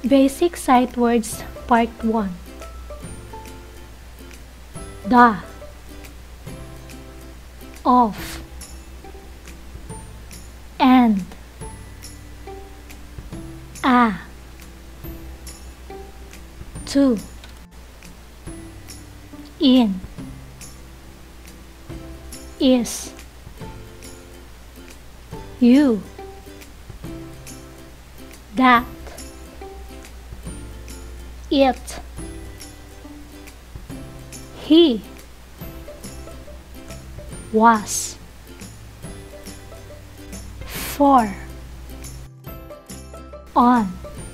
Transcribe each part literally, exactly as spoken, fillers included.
Basic sight words Part one. The, of, and, a, to, in, is, you, that, it, he, was, for, on,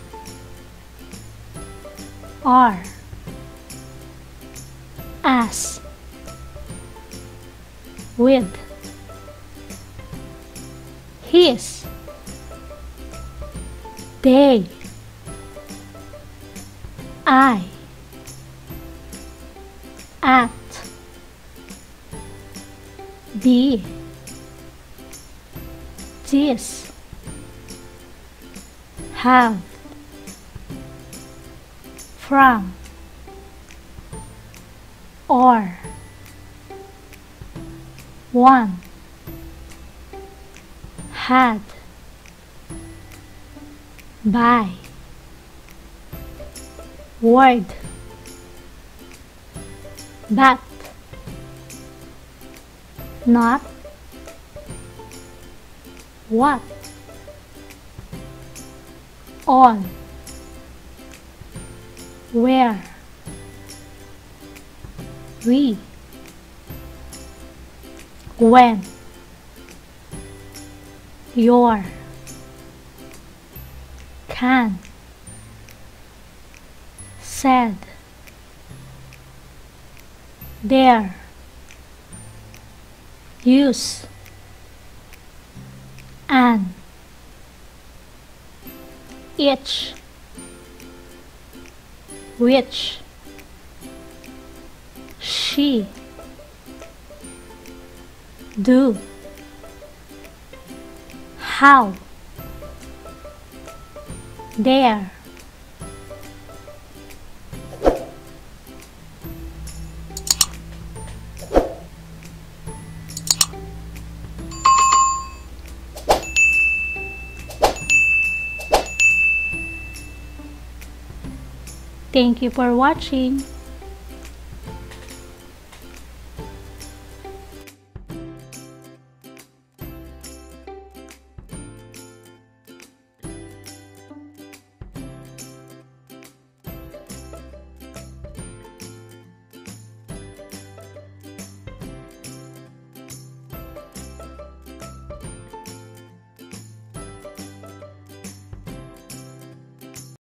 are, as, with, his, they, I, at, the, this, have, from, or, one, had, by, word, but, not, what, all, where, we, when, your, can, said, there, use, an, each, which, she, do, how, there. Thank you for watching.